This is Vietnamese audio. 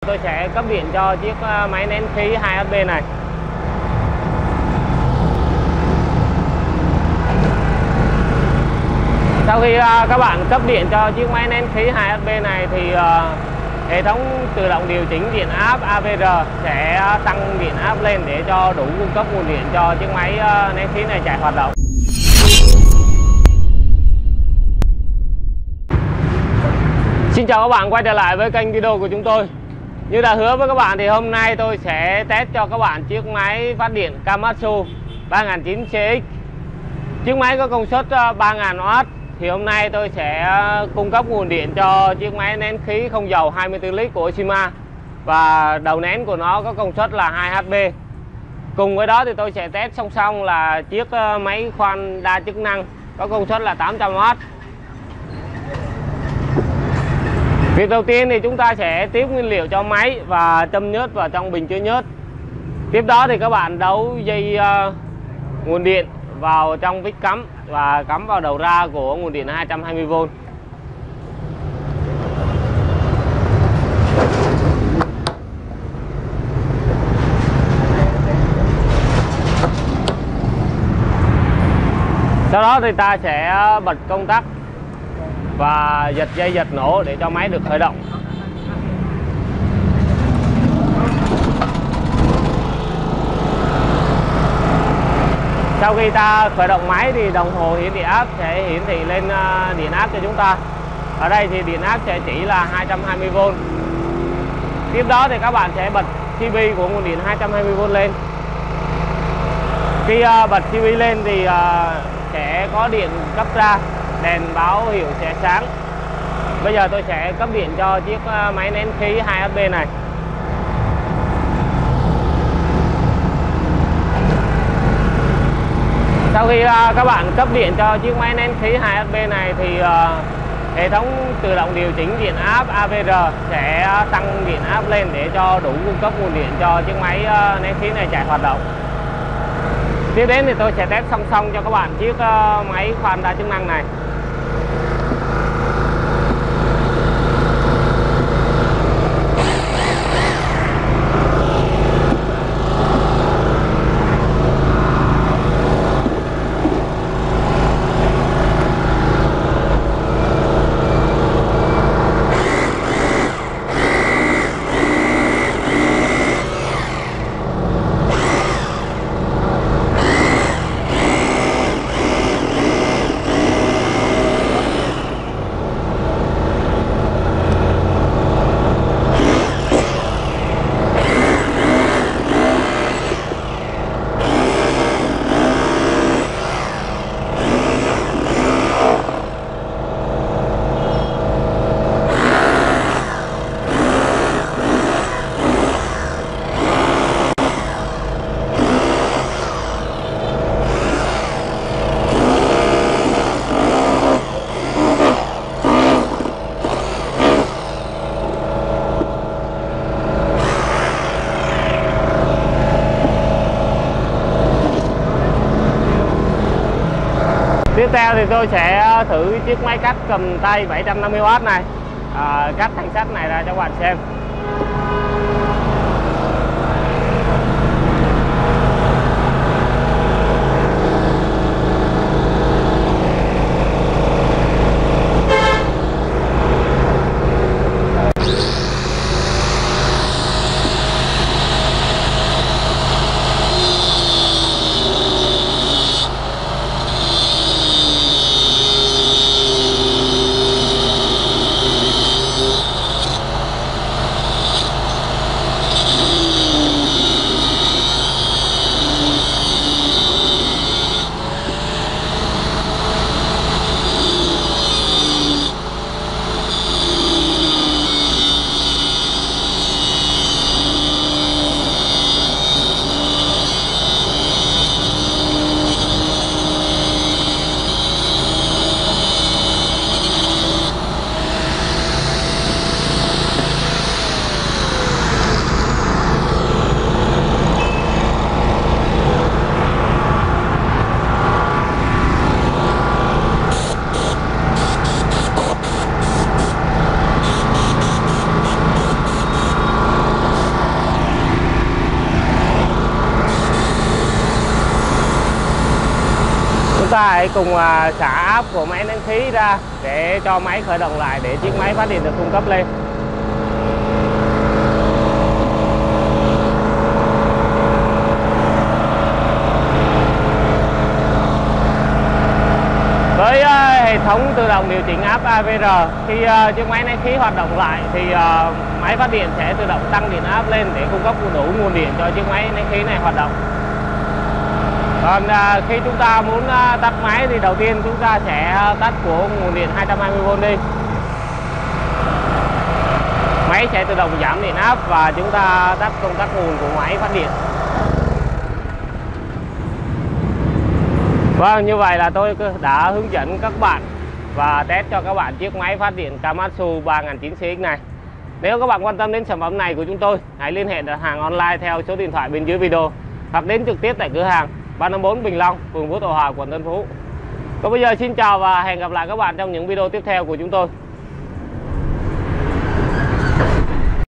Tôi sẽ cấp điện cho chiếc máy nén khí 2HP này. Sau khi các bạn cấp điện cho chiếc máy nén khí 2HP này thì hệ thống tự động điều chỉnh điện áp AVR sẽ tăng điện áp lên để cho đủ cung cấp nguồn điện cho chiếc máy nén khí này chạy hoạt động. Xin chào các bạn quay trở lại với kênh video của chúng tôi. Như đã hứa với các bạn thì hôm nay tôi sẽ test cho các bạn chiếc máy phát điện Komatsu 3009 CX. Chiếc máy có công suất 3000W. Thì hôm nay tôi sẽ cung cấp nguồn điện cho chiếc máy nén khí không dầu 24 lít của Oshima. Và đầu nén của nó có công suất là 2HP. Cùng với đó thì tôi sẽ test song song là chiếc máy khoan đa chức năng có công suất là 800W. Việc đầu tiên thì chúng ta sẽ tiếp nguyên liệu cho máy và châm nhớt vào trong bình chứa nhớt. Tiếp đó thì các bạn đấu dây nguồn điện vào trong vít cắm và cắm vào đầu ra của nguồn điện 220V. Sau đó thì ta sẽ bật công tắc và giật dây giật nổ để cho máy được khởi động. Sau khi ta khởi động máy thì đồng hồ hiển điện áp sẽ hiển thị lên điện áp cho chúng ta. Ở đây thì điện áp sẽ chỉ là 220V. Tiếp đó thì các bạn sẽ bật CP của nguồn điện 220V lên. Khi bật CP lên thì sẽ có điện cấp ra, đèn báo hiệu sẽ sáng. Bây giờ tôi sẽ cấp điện cho chiếc máy nén khí 2HP này. Sau khi các bạn cấp điện cho chiếc máy nén khí 2HP này thì hệ thống tự động điều chỉnh điện áp AVR sẽ tăng điện áp lên để cho đủ cung cấp nguồn điện cho chiếc máy nén khí này chạy hoạt động. Tiếp đến thì tôi sẽ test song song cho các bạn chiếc máy khoan đa chức năng này. Tiếp theo thì tôi sẽ thử chiếc máy cắt cầm tay 750W này, cắt thanh sắt này ra cho các bạn xem. ta hãy cùng xả áp của máy nén khí ra để cho máy khởi động lại, để chiếc máy phát điện được cung cấp lên. Với hệ thống tự động điều chỉnh áp AVR, khi chiếc máy nén khí hoạt động lại thì máy phát điện sẽ tự động tăng điện áp lên để cung cấp đủ nguồn điện cho chiếc máy nén khí này hoạt động. Còn khi chúng ta muốn tắt máy thì đầu tiên chúng ta sẽ tắt của nguồn điện 220V đi. Máy sẽ tự động giảm điện áp và chúng ta tắt công tắc nguồn của máy phát điện. Vâng, như vậy là tôi đã hướng dẫn các bạn và test cho các bạn chiếc máy phát điện Komatsu 3009CX này. Nếu các bạn quan tâm đến sản phẩm này của chúng tôi, hãy liên hệ đặt hàng online theo số điện thoại bên dưới video hoặc đến trực tiếp tại cửa hàng 354 Bình Long, phường Phú Thọ Hòa, quận Tân Phú. Còn bây giờ xin chào và hẹn gặp lại các bạn trong những video tiếp theo của chúng tôi.